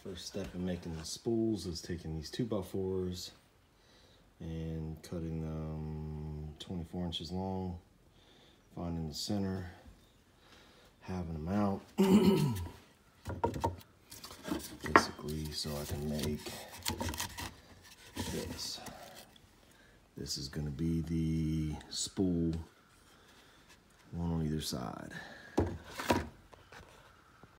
First step in making the spools is taking these 2x4s and cutting them 24 inches long, finding the center, having them out, basically so I can make this. This is going to be the spool, one on either side.